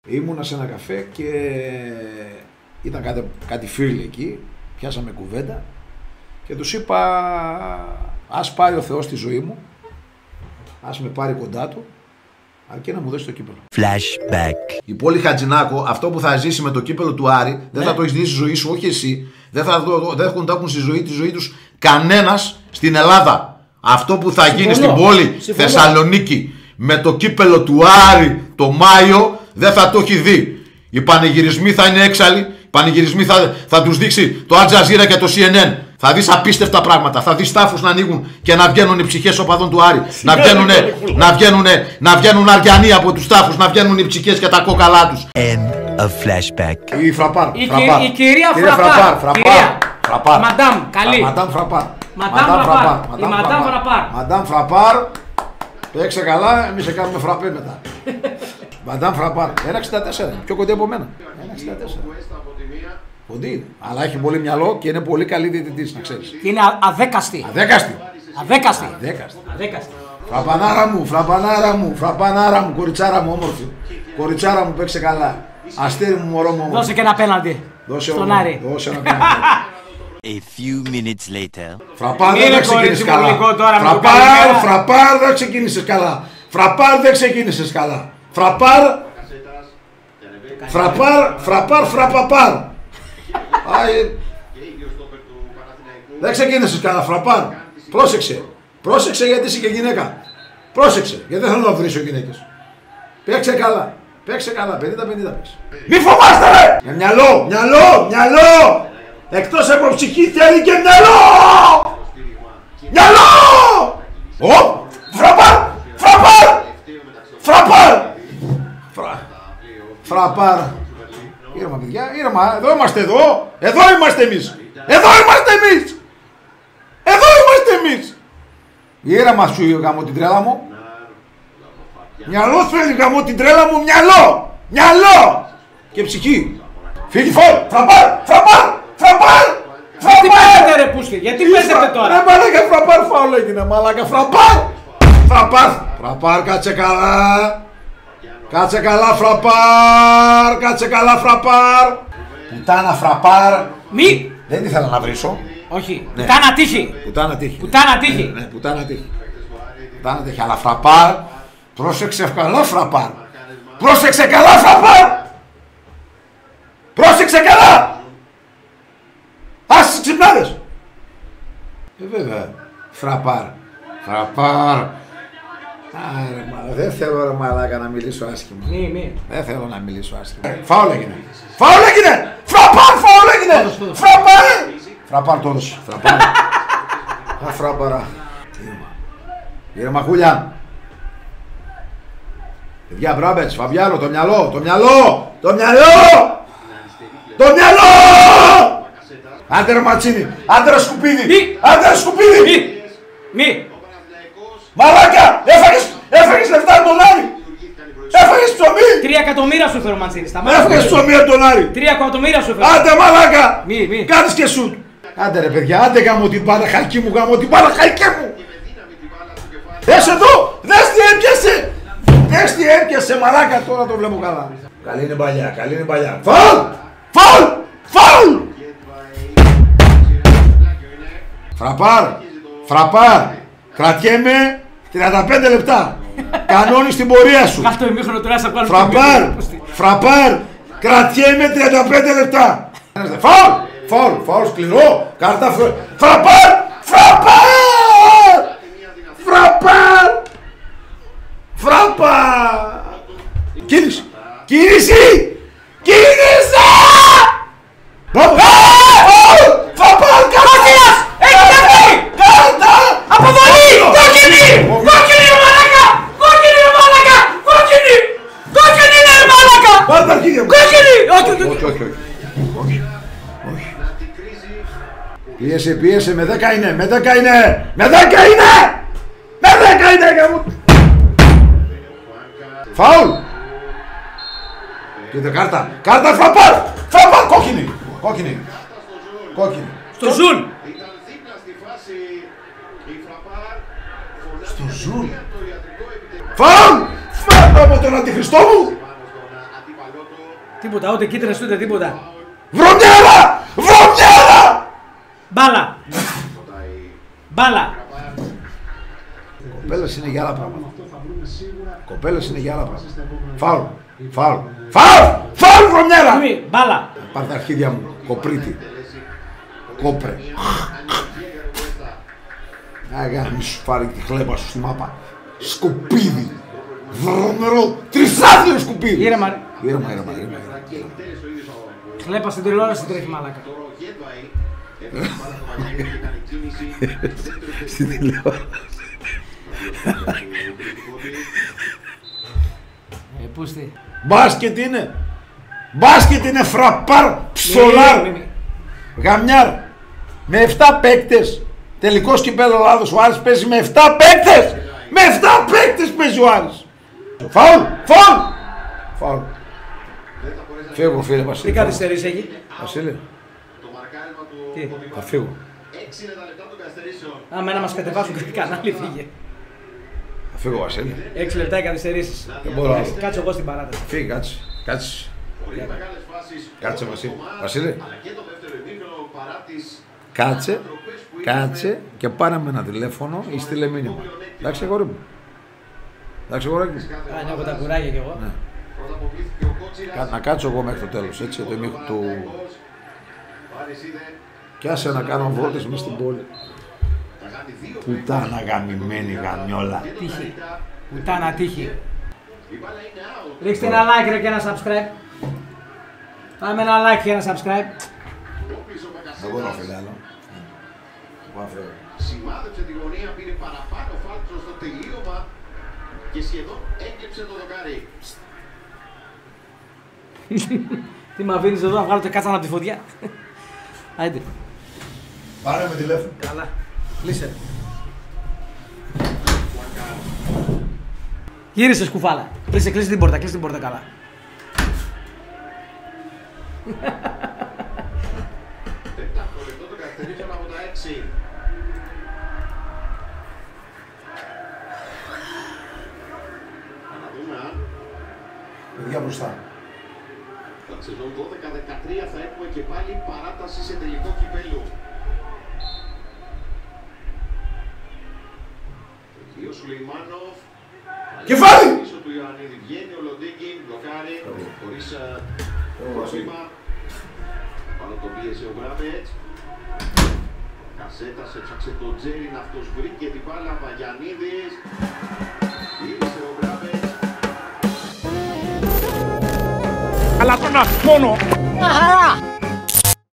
Ήμουνα σε ένα καφέ και ήταν κάτι φίλοι εκεί, πιάσαμε κουβέντα και τους είπα ας πάρει ο Θεός τη ζωή μου, ας με πάρει κοντά του, αρκεί να μου δώσει το κύπελο. Flashback. Η πόλη Χατζηνάκο, αυτό που θα ζήσει με το κύπελο του Άρη, δεν θα το έχει δει στη ζωή σου, όχι εσύ. Δεν έχουν στη ζωή τη ζωή τους κανένας στην Ελλάδα. Αυτό που θα γίνει στην πόλη Θεσσαλονίκη με το κύπελο του Άρη το Μάιο, δεν θα το έχει δει. Οι πανηγυρισμοί θα είναι έξαλλοι. Οι πανηγυρισμοί θα τους δείξει το Al Jazeera και το CNN. Θα δεις απίστευτα πράγματα. Θα δεις τάφους να ανοίγουν και να βγαίνουν οι ψυχές οπαδών του Άρη. να βγαίνουν αριανοί από τους τάφους. Να βγαίνουν οι ψυχές και τα κόκαλά τους. End of flashback. Η Φραπάρ. Η κυρία Φραπάρ. Μαντάμ, καλή. Μαντάμ Φραπάρ. Μαντάμ Φραπάρ. Παίξε καλά, εμείς σε κάνουμε φραπέ μετά. Μαντάμ Φραπάρ. 1,64. Πιο κοντά από μένα. 1,64. Κοντή είναι. Αλλά έχει πολύ μυαλό και είναι πολύ καλή διαιτητής, να ξέρεις. Είναι αδέκαστη. Φραπανάρα μου, κοριτσάρα μου όμορφη. Κοριτσάρα μου, παίξε καλά. Αστέρι μου, μωρό μου. Δώσε και ένα απέναντι. Στον Άρη. Δώσε ένα απέναντι. A few minutes later. Φραπάρ δεν ξεκίνησες καλά. Φραπάρ δεν ξεκίνησες καλά. Φραπαπάρ. Δεν ξεκίνησες καλά, Φραπάρ. Πρόσεξε γιατί είσαι και γυναίκα. Πρόσεξε, γιατί δεν θέλω να βρίσω γυναίκες. Παίξε καλά, 50-50 παίξε. Μη φοβάστε ρε! Με μυαλό! Εκτός από ψυχή θέλει και μυαλό! Φραπάρ! Ήρεμα παιδιά, ήρεμα, εδώ είμαστε Εδώ είμαστε εμείς! Ήρεμα σου γαμώ την τρέλα μου. Μυαλό θέλει γαμώ την τρέλα μου, μυαλό! Και ψυχή. Φύγει Φραπάρ! Γιατί παίζετε ρε πούσκε, γιατί παίζετε τώρα. Ρε μαλάκα Φραπάρ, φάουλ έγινε μαλάκα. Φραπάρ, κάτσε καλά Φραπάρ. Πουτάνα Φραπάρ. Μη. Δεν ήθελα να βρίσω. Όχι, πουτάνα τύχη. Ναι, πουτάνα τύχη. Αλλά Φραπάρ, πρόσεξε καλά Φραπάρ. Άσε τις ξυπνάδες. Βέβαια. Φραπάρ. Άρε μαλάκα. Δεν θέλω ρε μαλάκα να μιλήσω άσχημα. Δεν θέλω να μιλήσω άσχημα. Φάουλ έγινε. Φραπάρ το έδωσε. Φραπάρα. Ήρεμα Χούλιαν. Παιδιά Μπράμπετς, Φαβιάνο, το μυαλό! Άντε ρε Ματσίνη, άντε ρε σκουπίδι! Μη! Μαλάκα, έφαγες λεφτά από τον Άρη! Έφαγες ψωμί! 3 εκατομμύρια σου έφερε ο Μαντσίνης. Έφαγες ψωμί από τον Άρη! 3 εκατομμύρια σου έφερε. Άντε μαλάκα! Μη! Κάνεις και σουτ! Άντε ρε παιδιά, άντε γαμώ την μπάλα χαλκί μου! Δες εδώ! Δες τι έπιασε μαλάκα, τώρα το βλέπω καλά. Καλή είναι παλιά. Φαουλ! Φραπάρ! Κρατιέμαι 35 λεπτά. Κανόνι στην πορεία σου. Κάτω ημίχρονο τώρα θα πάρω. Φραπάρ! Κρατιέμαι 35 λεπτά. Φαουλ, σκληρό. Κάρτα Φραπάρ! Κίνηση! Φραπάρ! Κόκκινας! Έχει ταφεί! Αποβολή! Κόκκινη ρε μαλάκα! Κόκκινη ρε μαλάκα! Πάρ' τα αρχίδια μου! Κόκκινη! Όχι. Πίεσε, με 10 είναι! Φαουλ! Κοίτα κάρτα Φραπάρ! Κόκκινη! Στο Ζουλ! Φαουλ! Από τον αντιχριστό μου! Τίποτα, ούτε κίτρινες ούτε τίποτα. Βρωμιέρα! Βρωμιέρα! Μπάλα! Μπάλα! Κοπέλες είναι για άλλα πράγματα. Κοπέλες είναι για άλλα πράγματα. Φάουλ! Φάουλ! Φάουλ! Φάουλ βρωμιέρα! Μπάλα! Πάρε τα αρχίδια μου, κοπρίτη. Κόπρε. Αγά, μη σου πάρει τη χλέπα σου στη μάπα. Σκουπίδι. Βρωμερό, τρισάθλιο σκουπίδι. Ήρεμα ρε. Ήρεμα. Χλέπα στην τηλεόραση τρέχει μαλάκα. Στην τηλεόραση. Πούστη. Μπάσκετ είναι. Μπάσκετ είναι φραπάρ, ψολάρ, γαμιάρ. Με 7 παίκτες. Τελικός κυπέλλο Ελλάδος, ο Άρης παίζει με 7 παίκτες. Με 7 παίκτες παίζει ο Άρης. Φάουλ, φάουλ. Φάουλ. Φεύγω φίλε Βασίλη. Τι καθυστερείς έχει? Βασίλη. Τι? Θα φύγω. Άμα να μας κατεβάσουν κάτι κανάλι φύγε. Θα φύγω Βασίλη. 6 λεπτά οι καθυστερήσεις. Δεν μπορώ άλλο. Κάτσε εγώ στην παράταση. Φύγει, κάτσε. Κάτσε. Κάτσε Βασίλη. Βασίλη. Κάτσε. Κάτσε και πάρε με ένα τηλέφωνο ή στείλε μήνυμα. Εντάξει αγόρι μου. Εντάξει αγόρι μου. Αν έχω τα κουράγια κι εγώ. Ναι. Να κάτσω εγώ μέχρι το τέλος, έτσι, το ημίχρονο του... Κι άσε να κάνω βόλτες μες στην πόλη. Πουτάνα γαμημένη γαμιόλα. Τύχη. Πουτάνα τύχη. Ρίξτε ένα like ρε και ένα subscribe. Πάμε ένα like και ένα subscribe. Εγώ να φίλε άλλο. Σημάδεψε τη γωνία, πήρε παραπάνω φάλτσο στο τελείωμα και σχεδόν έκλειψε το δοκάρι. Τι μ' αφήνεις εδώ να βγάλω το κάτσανα από τη φωτιά. Άιντε. Πάρε με τηλέφωνο. Καλά. Κλείσε. Γύρισε σκουφάλα. Κλείσε την πόρτα, κλείσε την πόρτα καλά. Τετάρτο λεπτό το καθυστερήσαν από τα 6. Να δούμε αν Παιδιά μπροστά. τα σεζόν 12-13 θα έχουμε και πάλι παράταση σε τελικό κυπέλλου. Ο Σουλεϊμάνοφ. Κεφάλι! Πίσω του Ιωαννίδη βγαίνει ο Λοντέγκιν, μπλοκάρει, χωρίς πρόβλημα. Πάνω τον πίεσε ο Γκράμετς. Κασέτας έψαξε τον Τζέριν, αυτός βρήκε την μπάλα, Βαγιαννίδης. Ήρθε ο Γκράμετς. Αλλά τον αυτόνο